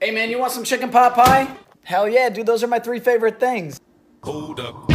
Hey man, you want some chicken pot pie? Hell yeah, dude, those are my 3 favorite things. Hold up.